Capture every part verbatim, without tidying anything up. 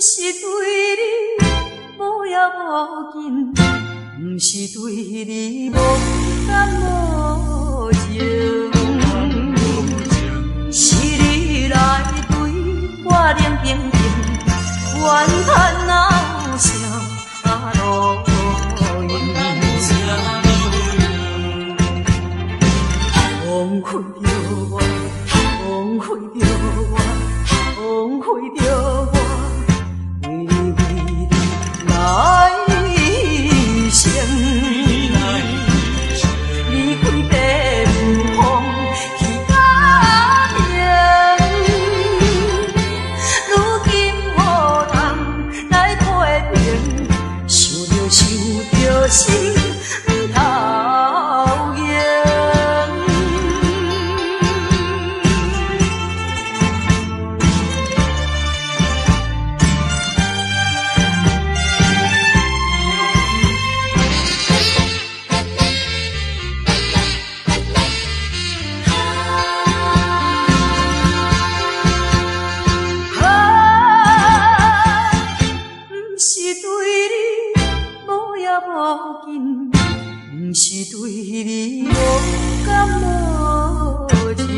是对你无也无紧，不是对你无感无情，是你来对我冷冰冰，怨叹哪有啥路用？枉费着我，枉费着我，枉费着我。来生，离开白雾风去家庭，如今何人来批评？想着想着心讨厌。不是对你无感无情，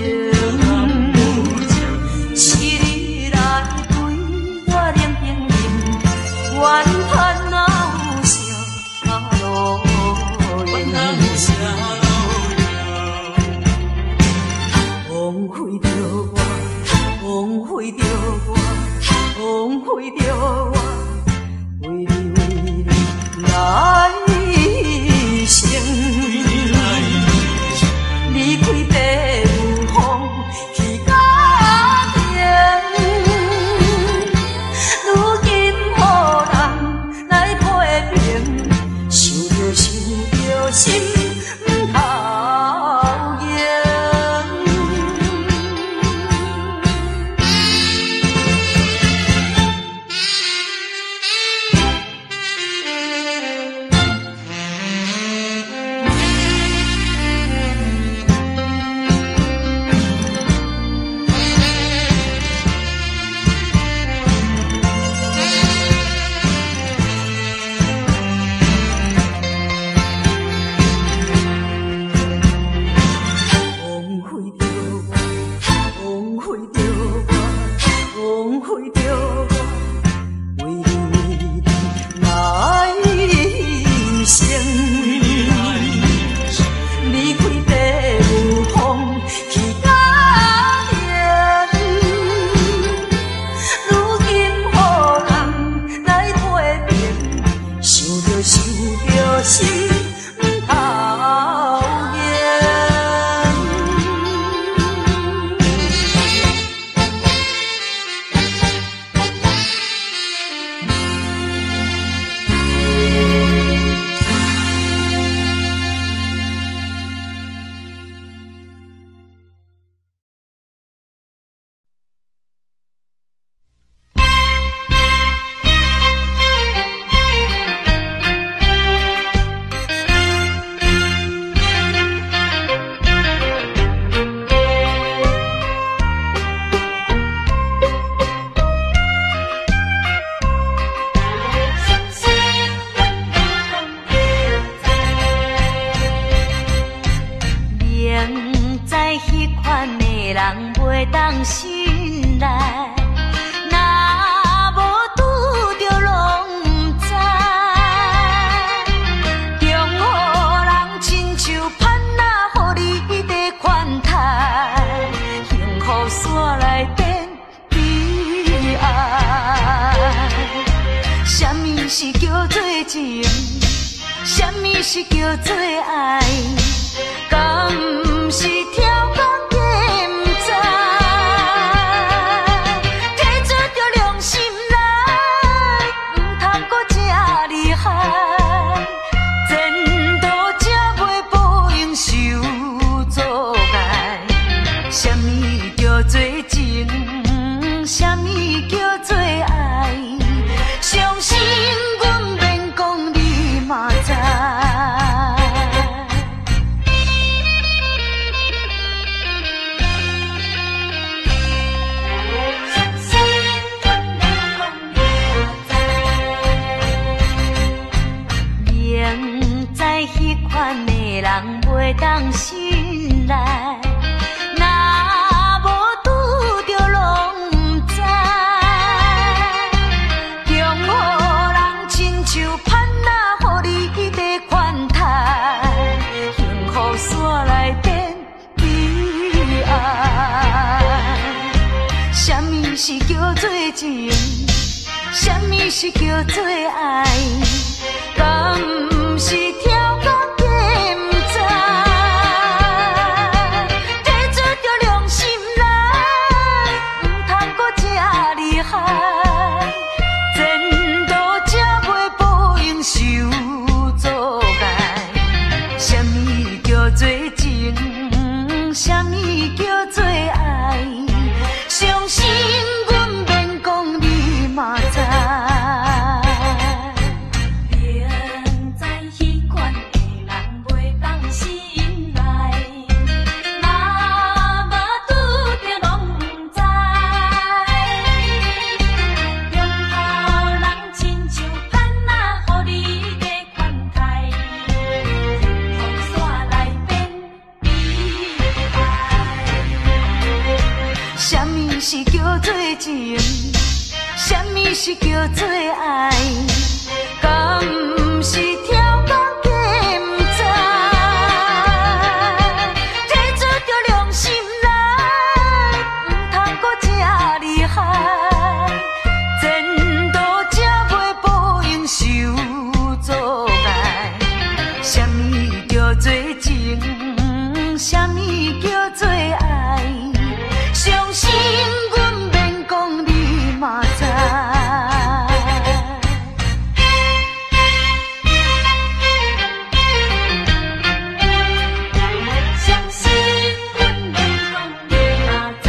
是你来对我冷冰冰，怨叹哪有啥路用？枉费着我，枉费着我，枉费着我，为你为你来生，离开白雾风去家庭，如今何人来批评？想着想着心讨厌。 袂当信赖，若无拄着拢不知，强予人亲像盼仔，予你在款待，幸福线来变悲哀。什么是叫做情？什么是叫做爱？敢不是跳到计不知？提出着良心来，唔通搁这厉害。前途才袂报应受阻碍。什么叫做情？什么叫做爱？相信阮免讲，你嘛知。明知迄款的人袂当信赖，若无拄着拢不知，强予人亲像盼仔，予你在款待，幸福线来变悲哀。什么是叫做情？什么是叫做爱？敢不是跳到计不知？提出着良心来，唔通搁这厉害。前途才袂报应受阻碍。什么叫做情？什么叫做爱？相信阮免讲，你嘛知。相信阮免讲，你嘛知。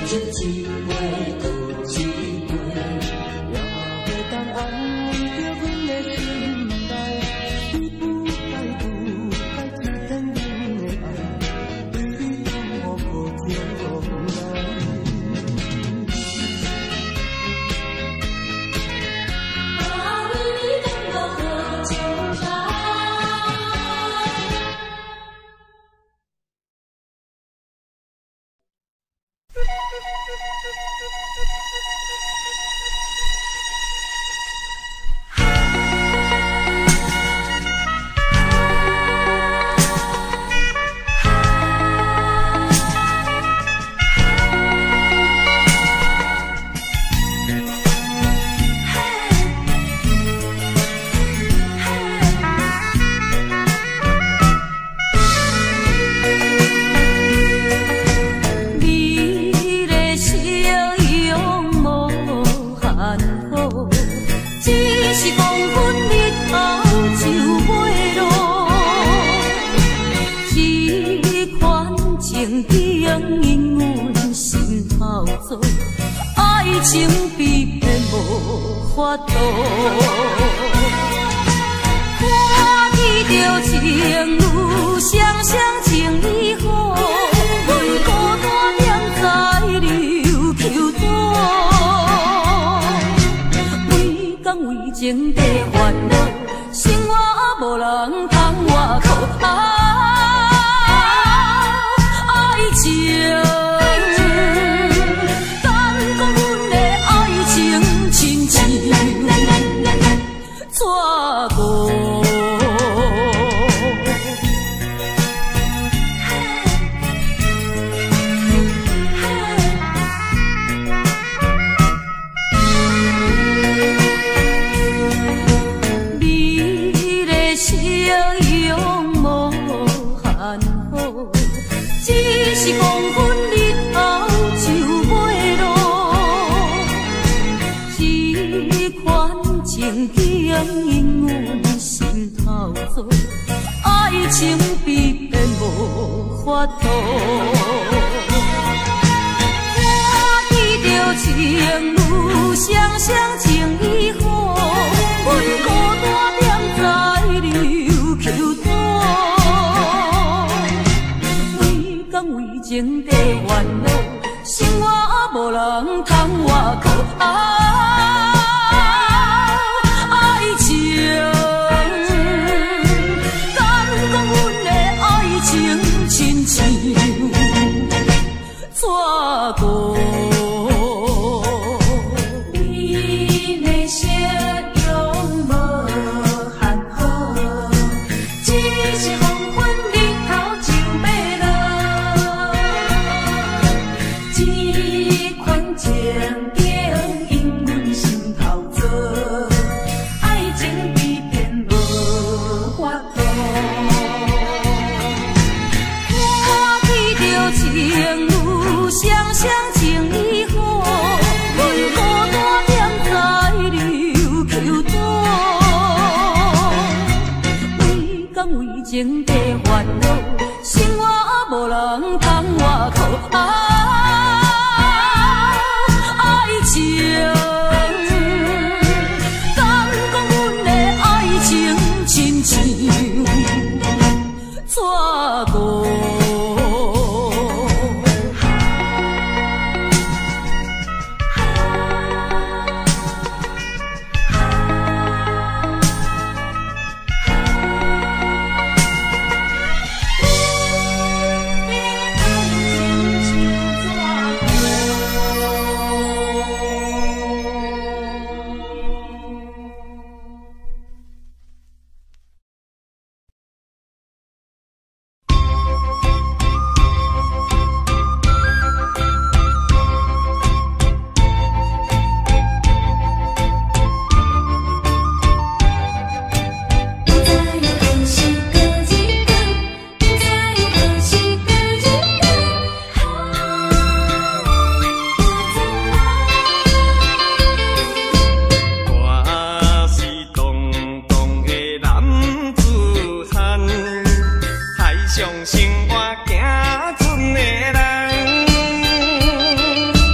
上生活行船的人，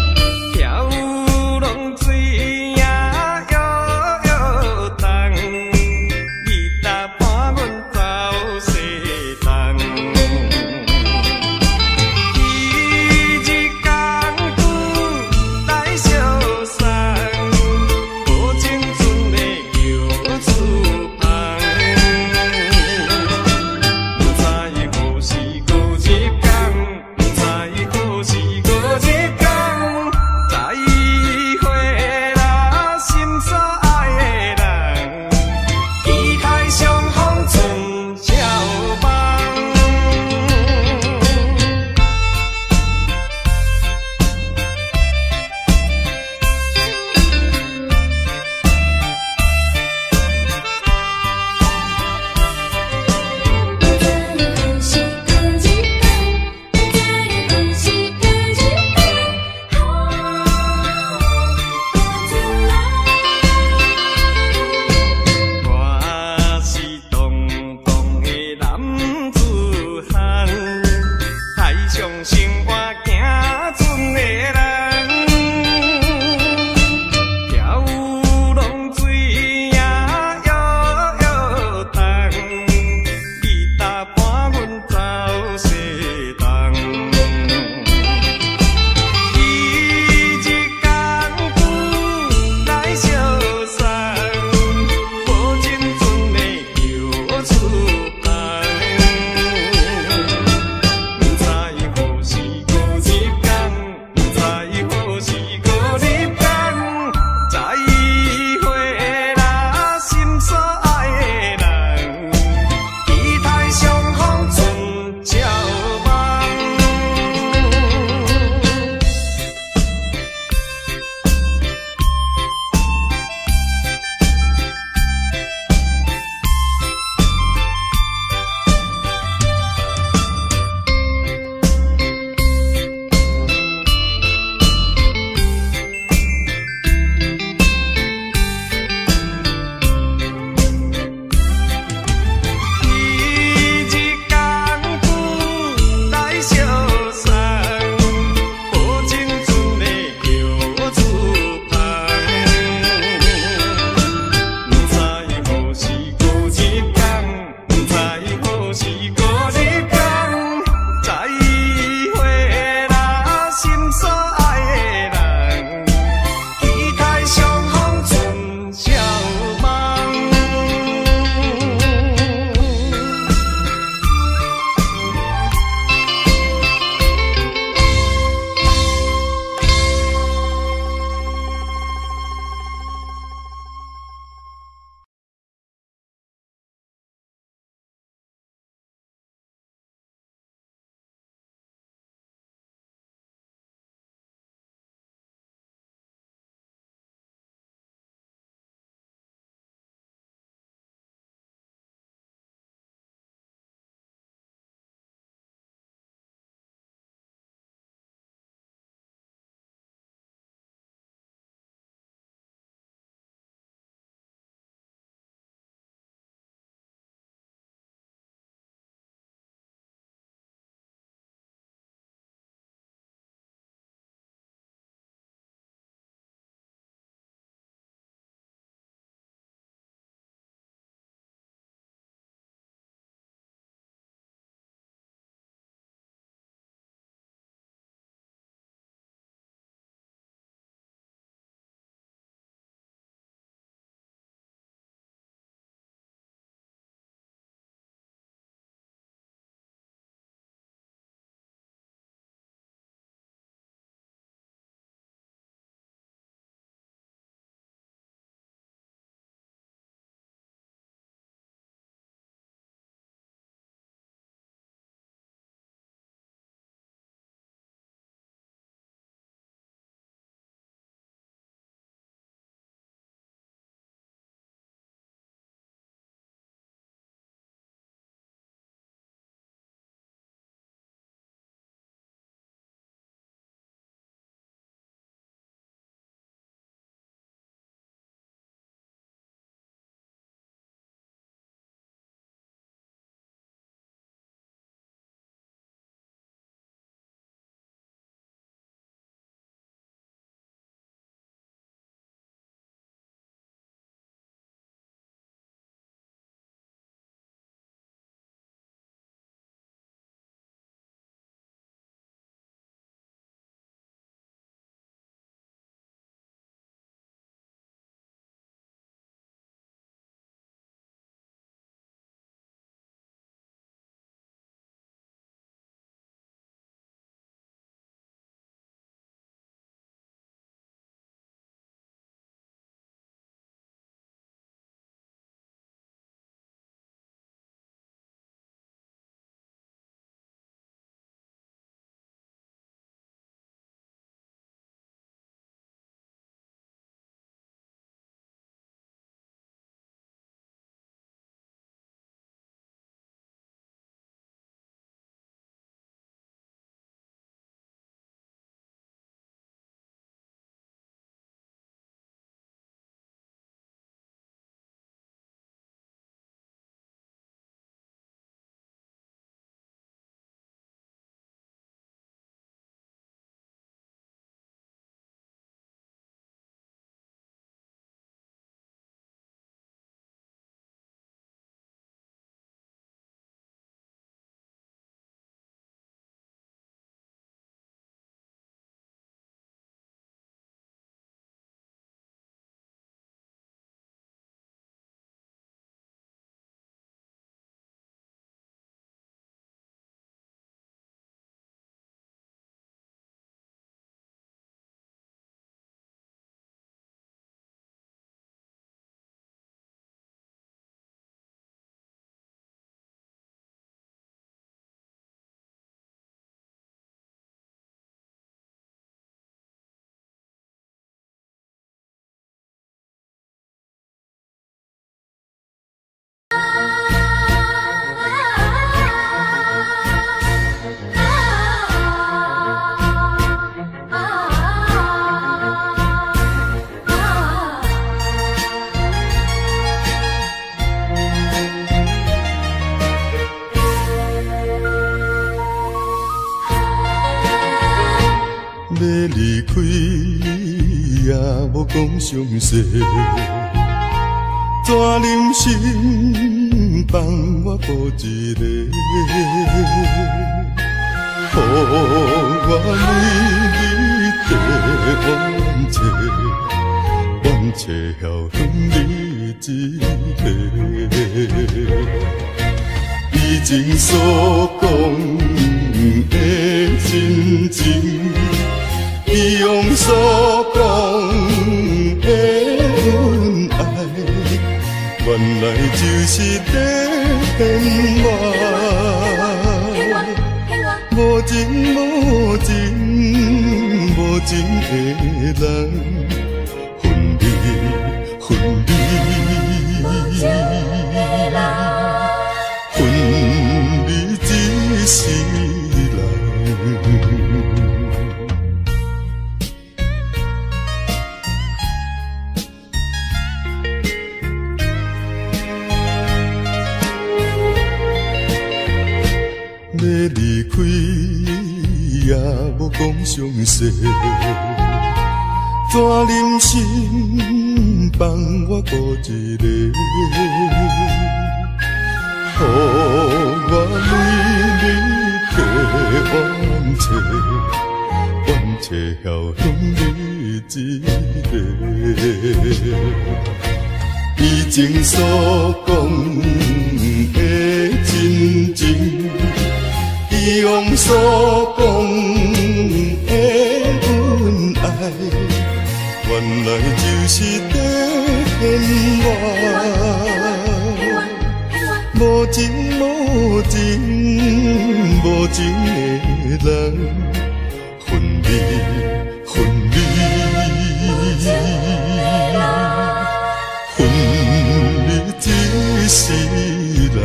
汉，海上生活行船的人，跳有浪水也摇摇动，你搭伴阮走西东。一日工夫来相送，无情阵的游出帆。不知何时何日讲，不知开，也无讲详细。怎忍心放我步一个？予我为你地冤切，冤切晓恨你一个。以前所讲的真情，以往所讲的恩爱，原来就是在骗我。无情无情无情的人，恨你恨你。恨你一世人。要离开，也无讲详细，怎忍心放我孤一个？予我为你地冤切，冤切晓恨你一个。以前所讲的真情，以往所讲的恩爱，原来就是在骗我。无情无情无情的人，恨你恨你，恨你一世人。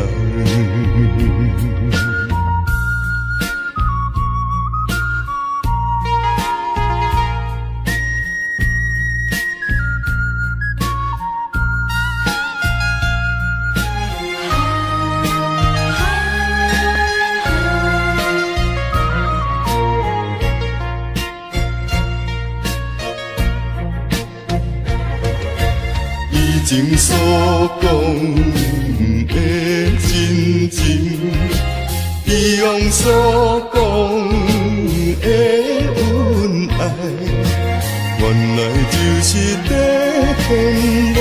以前所讲的真情，以往所讲的恩爱，原来就是在骗我。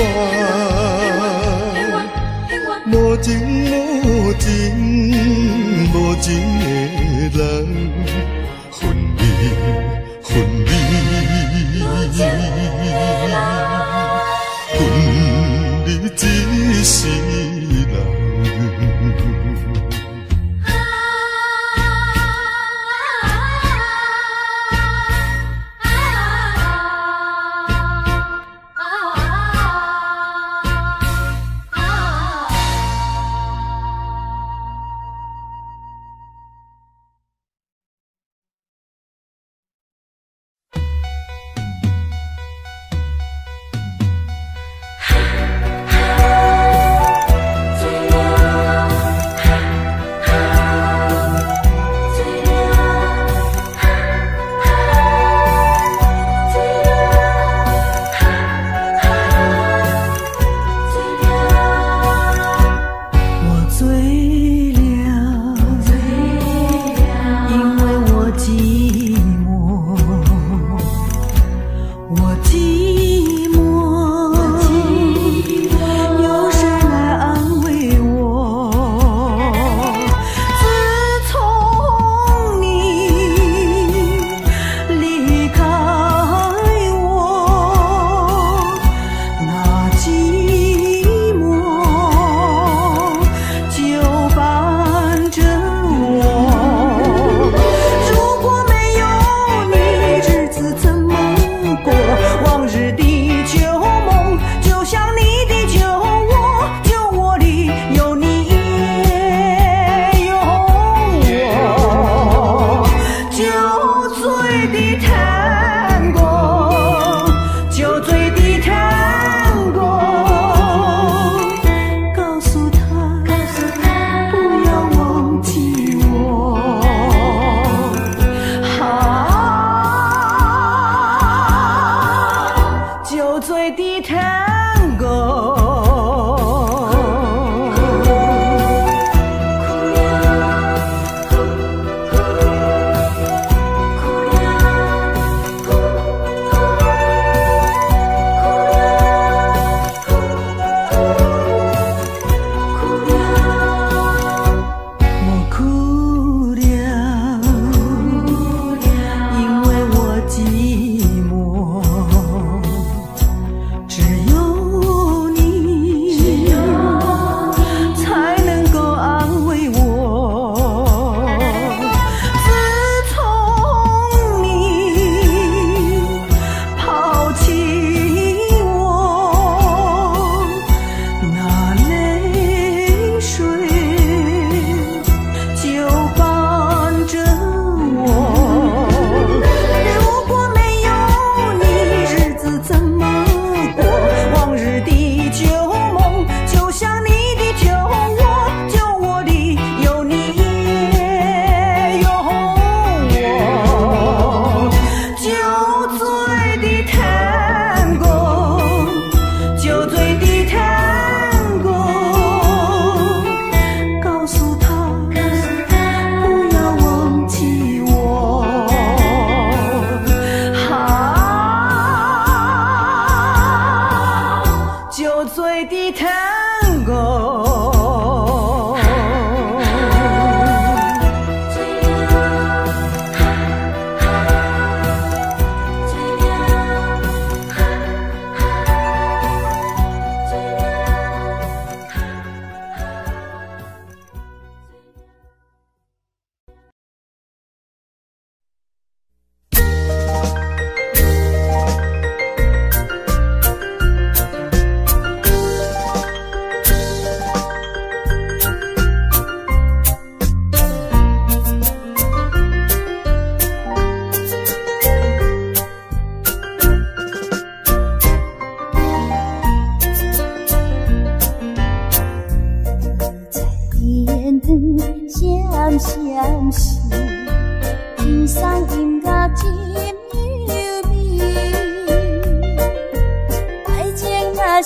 无情无情无情的人，恨你恨你。恨你一世人。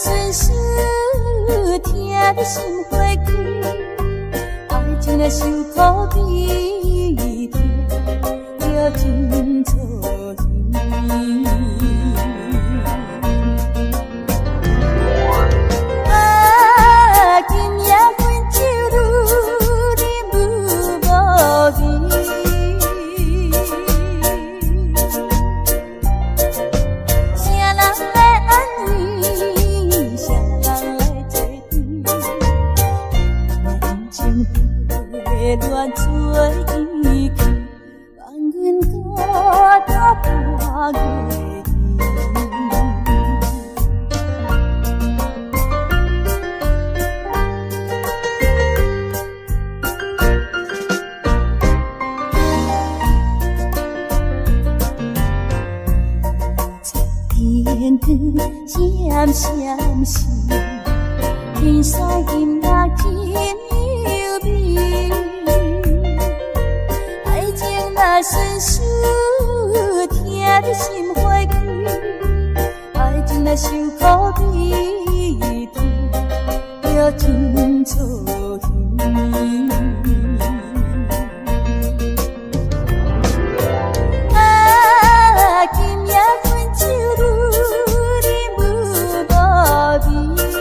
顺顺，听你心花开，爱情若受苦悲痛，着真错耳。啊，今夜阮酒愈啉愈无味。乱做意气，望阮孤单半月天光闪闪时，天山金乐真优美。爱情若顺顺，听你心花开；爱情若受苦悲痛，着真错耳。啊，今夜阮酒愈啉愈无味。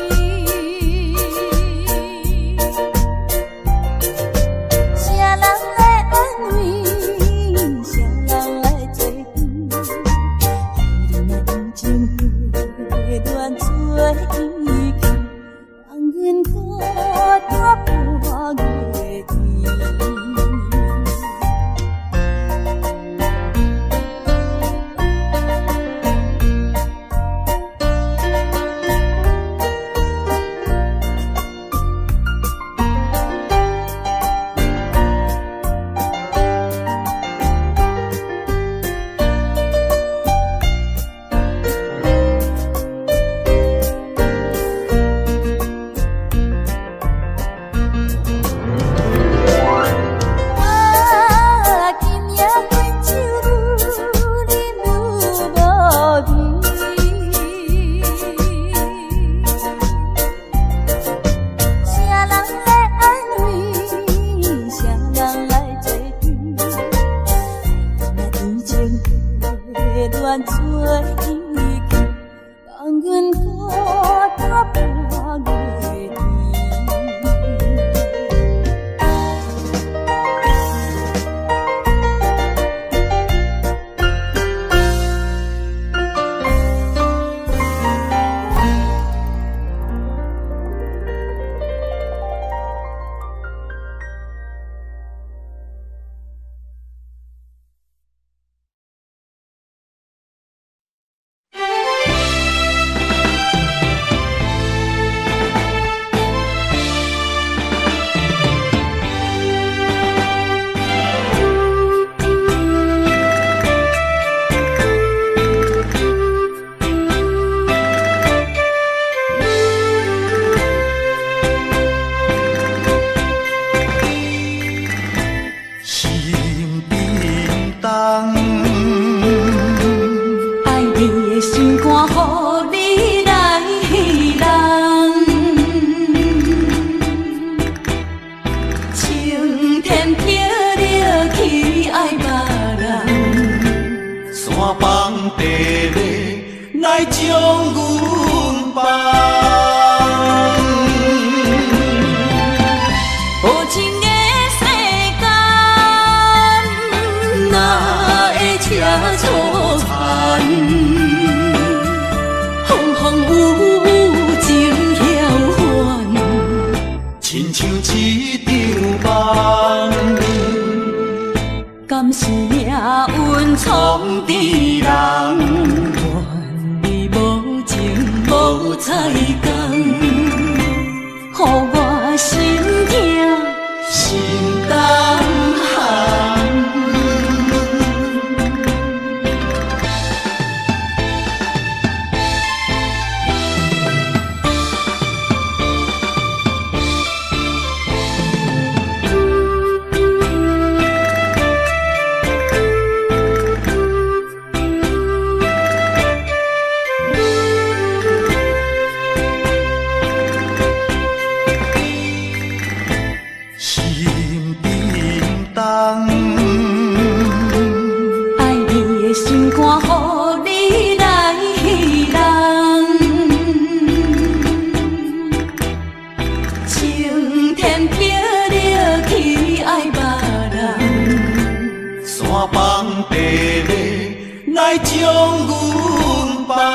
望地礼来将阮放。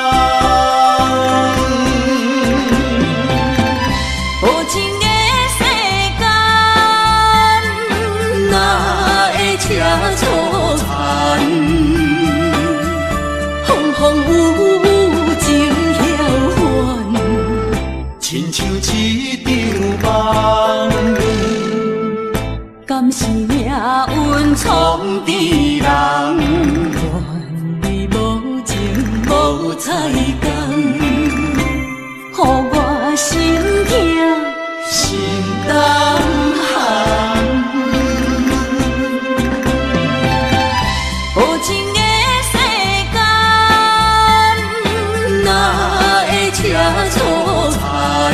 无情的世间，哪会车错残？风风雨雨情晓还， 亲像一场梦。 敢是命运创治人？愿你无情无彩工，予我心痛心胆寒。无情的世间，哪会车错残？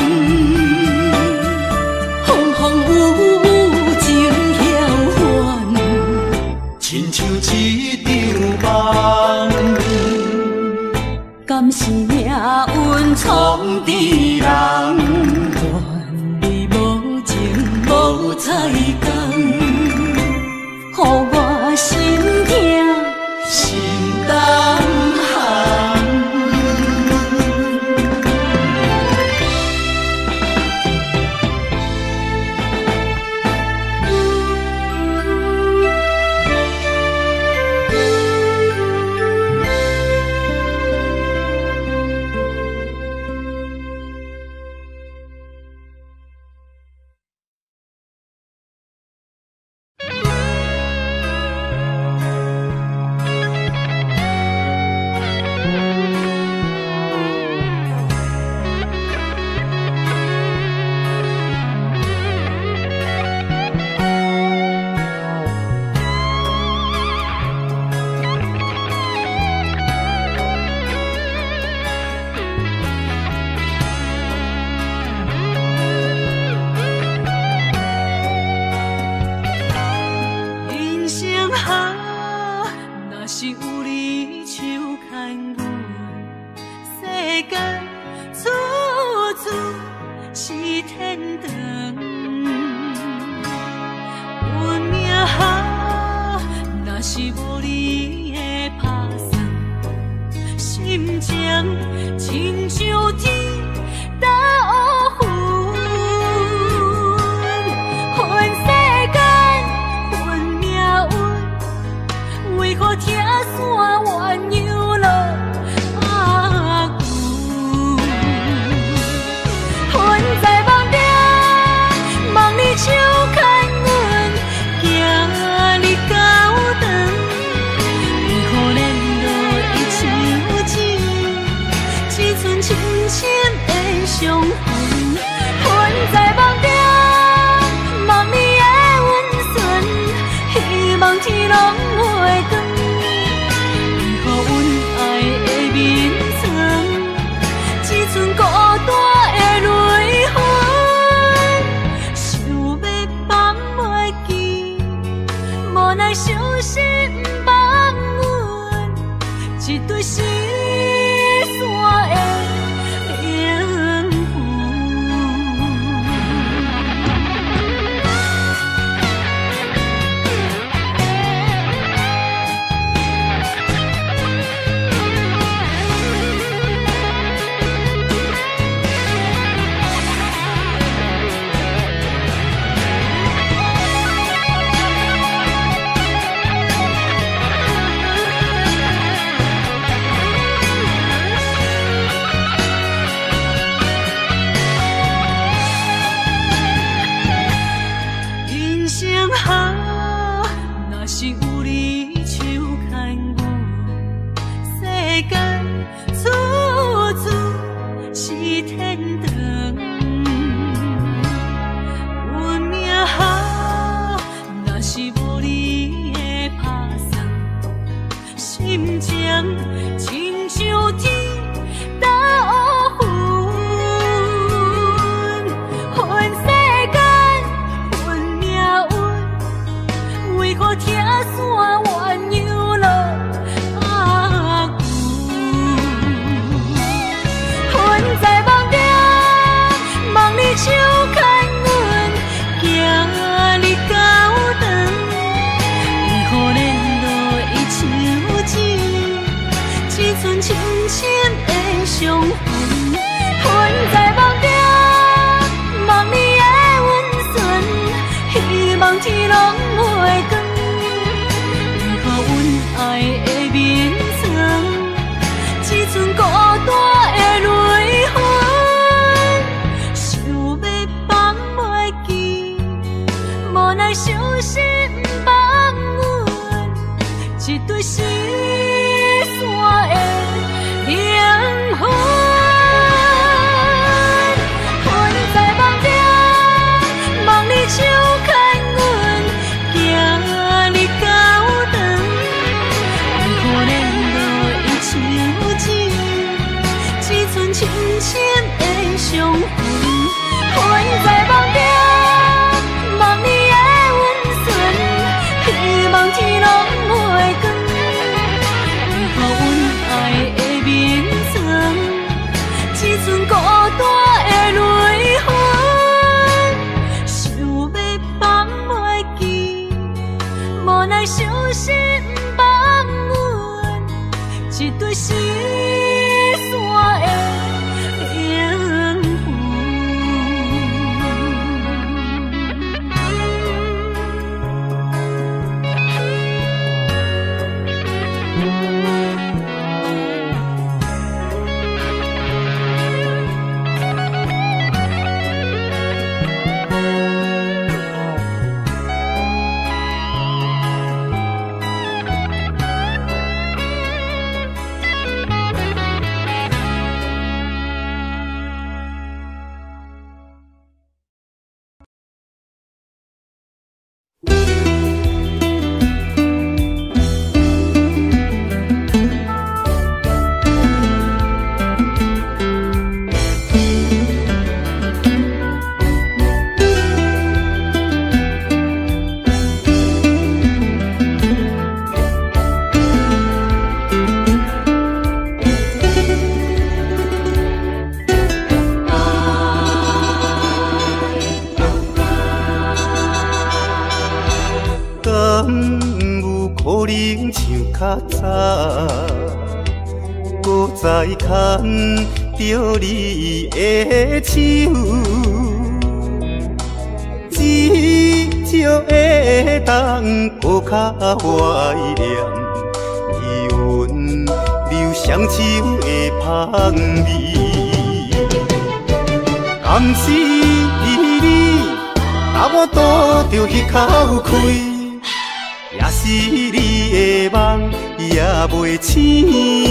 风风雨雨情晓还， 亲像一场梦。 敢是命运创治人？愿你无情无彩工，予我心痛心胆寒。 深深的伤痕，困在梦中，梦里的温存，希望天拢袂光，为何阮爱的眠床，只剩孤单的泪痕，想要放袂记，无奈伤心放阮，一对失散的灵魂。困在梦中，梦里手牵阮，行日高长，为何联络已像纸，只剩深深的伤痕。困在梦中，梦里的温存，希望天拢袂光，为何阮爱的眠床，只剩孤单的泪痕，想要放袂记，无奈伤心放阮，一对失散的灵魂。较早，搁再牵着你的手，只少会当搁较怀念伊阮留双手的香味。甘是你，甲我拄着迄口气。也是你的梦也袂醒，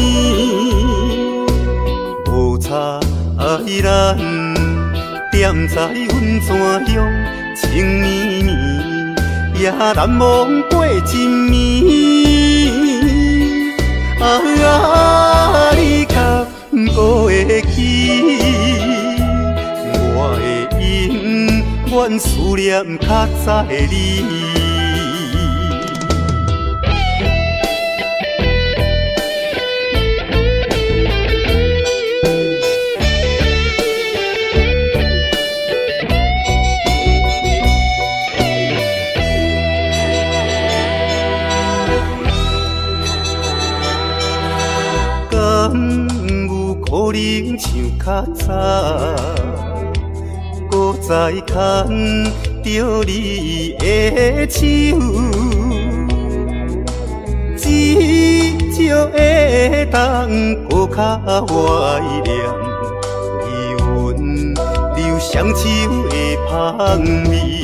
无差爱咱踮在阮泉乡情绵绵，也难忘过一暝。啊，你却无会记，我会永远思念较早的你。可能像较早，搁再牵着你的手，只少会当搁较怀念伊阮留双手的香味。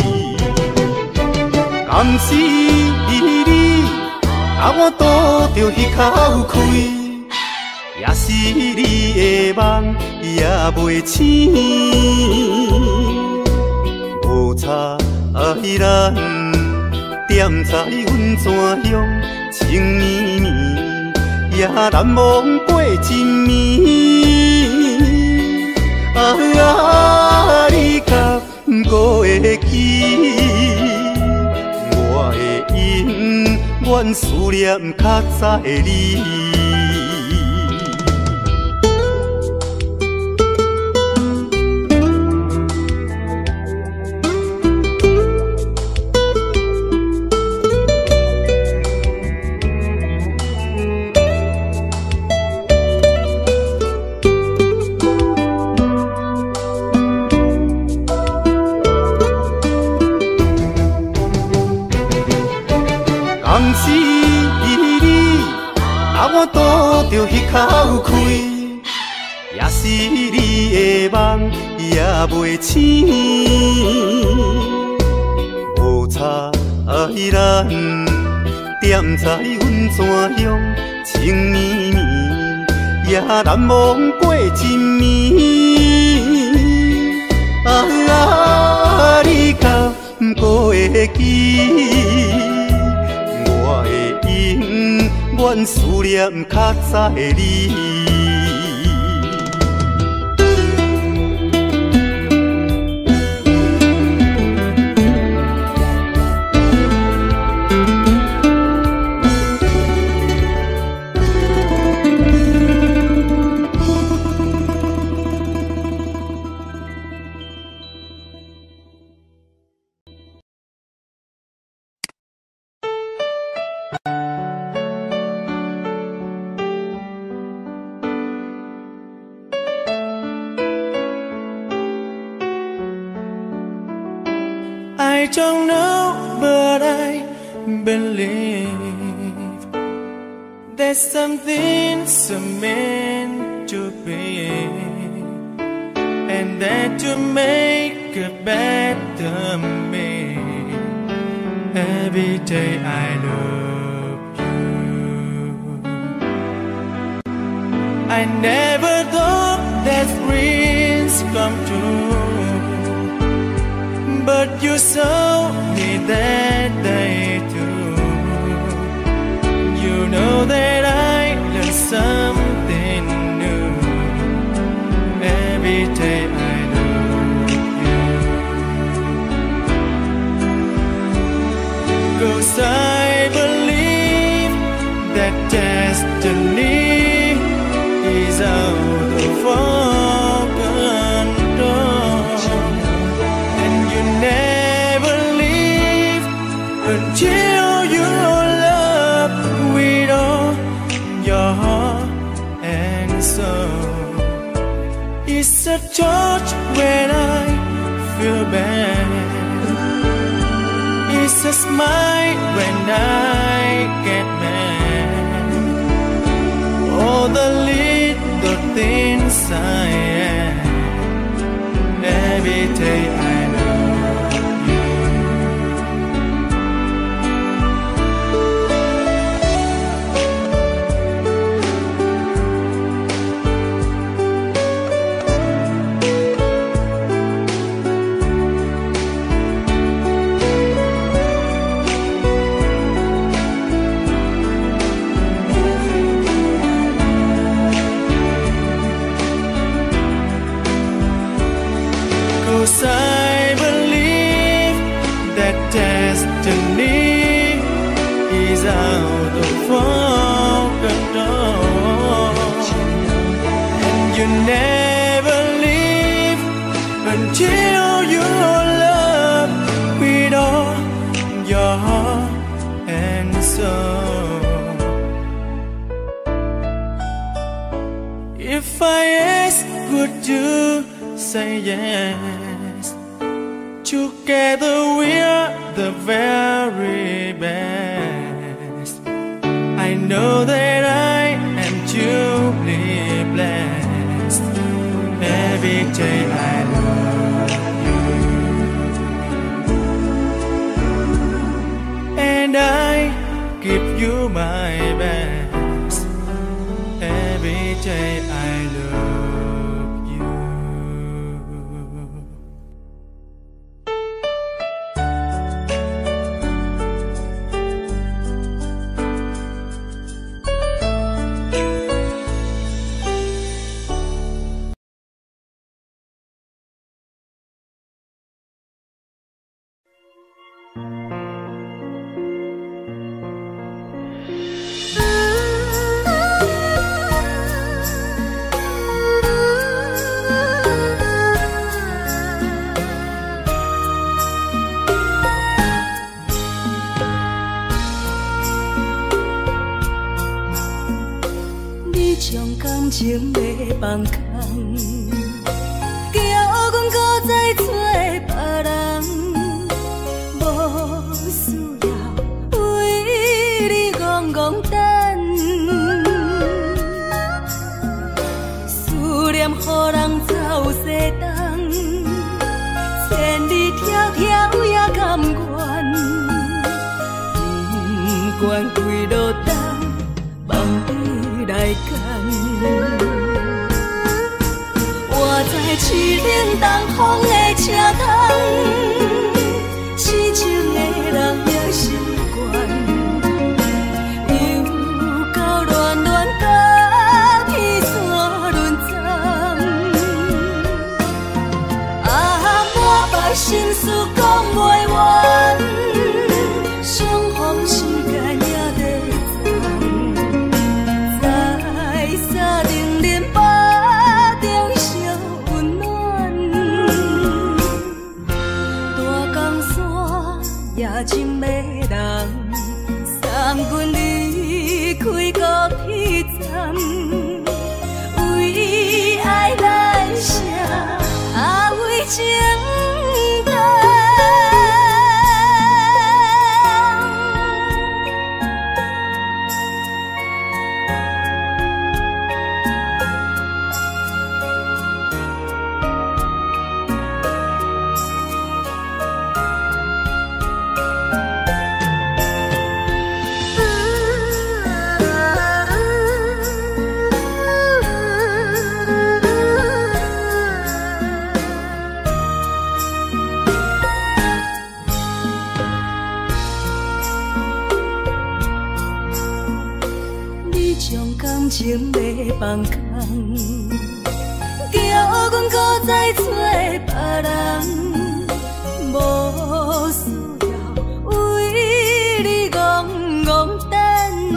甘是你，甲我拄着迄口气。也是你的梦也袂醒，无差爱咱踮在阮泉乡情绵绵，也难忘过一暝。啊，你却不会记，我会永远思念较早的你。 是你，啊我拄着迄口开，也是你的梦也袂醒，无差咱踮在阮怎样情绵绵，也难忘过一暝。啊啊，你敢不会记？我会永远思念较早的你。 I don't know, but I believe there's something so meant to be, and that to make a better me. Every day I love you. I never thought that dreams come true, but you saw me that day too. You know that I learned something new. Every day I love you, 'cause I believe that destiny is out of our control, and you never leave until your love with all your heart and soul. It's a touch when I feel bad, it's a smile when I get mad. All the little things I am, every day I love you. Cause I believe that destiny is out of our control, and you never leave until your love with all your heart and soul. If I ask, would you say yes? Together we're the very best. I know that I am truly blessed. Every day I love you, and I give you my best. Every day I love you. 你将感情要放空，叫阮搁再找别人，无需要为戆等，思念予人走西东，千里迢迢也甘愿，不管几落冬，梦里来干。我在市岭东风的车窗，痴情的人也习惯，又到恋恋甲天山轮站。啊，满腹心事讲袂完，相逢时间也在站，在沙丁林巴。夜深的人，送阮离开高铁站，为爱来写，啊为情动。感情要放空，叫阮搁再找别人，无需要为你戆戆等，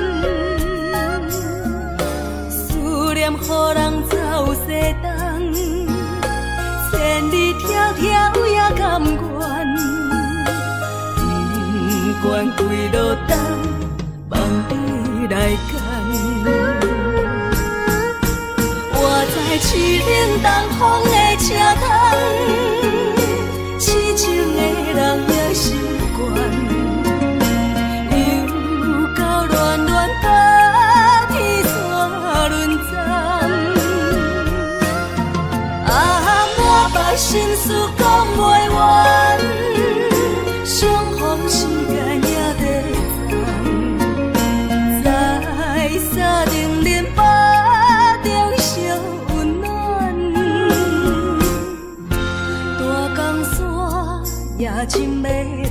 思念予人走西东，千里迢迢也甘愿，不管几落冬，梦里来干。我在市岭东风的车窗，痴情的人也习惯，又到恋恋甲天山轮站。啊，满腹心事讲袂完，相逢时间也在。沙丁林巴中烧温暖，大江山夜深的